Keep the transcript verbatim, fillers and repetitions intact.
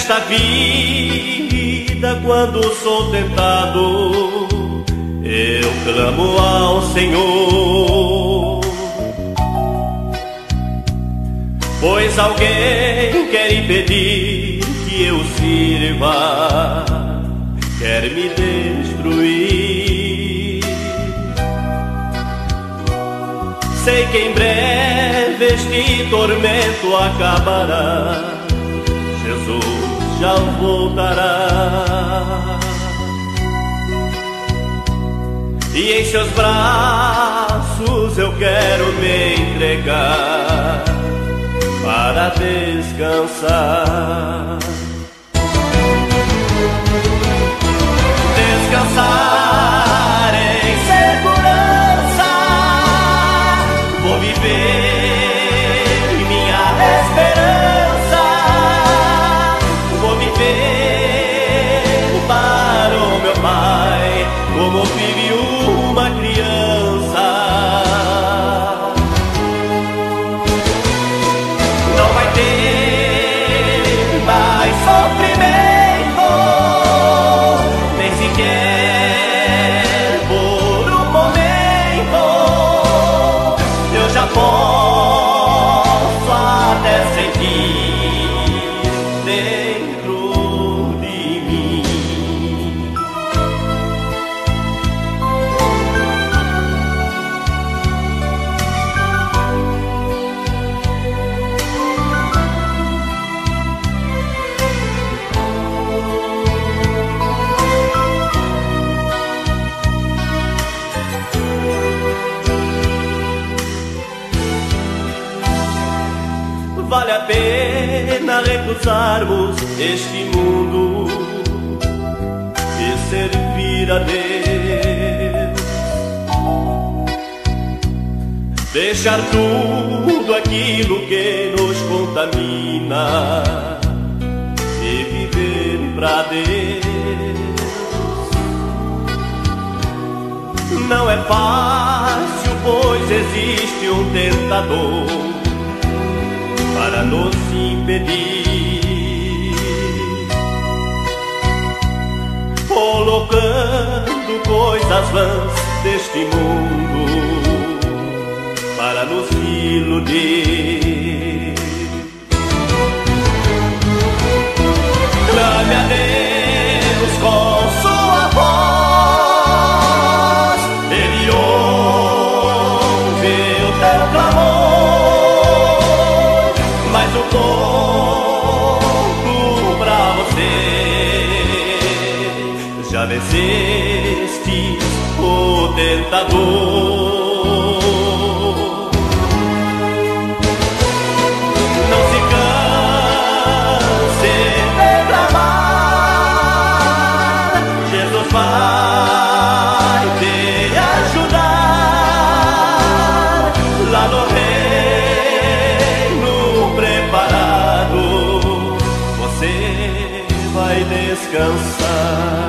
Nesta vida, quando sou tentado, eu clamo ao Senhor, pois alguém quer impedir que eu sirva, quer me destruir. Sei que em breve este tormento acabará, Jesus já voltará, e em seus braços eu quero me entregar para descansar. Descansar em segurança, vou viver minha esperança, vou viver para o meu Pai, como vive uma criança. Não vai ter mais sofrimento, nem sequer por um momento. Eu já posso até sentir dentro de mim vale a pena recusarmos este mundo e servir a Deus, deixar tudo aquilo que nos contamina e viver pra Deus. Não é fácil, pois existe um tentador para nos impedir, colocando coisas vãs deste mundo para nos iludir. Clame a Deus com sua voz, Ele ouve o teu clamor, mas o pouco pra você, já venceste o tentador. Não se canse de clamar, Jesus vai te ajudar lá no reino preparado. Você vai descansar.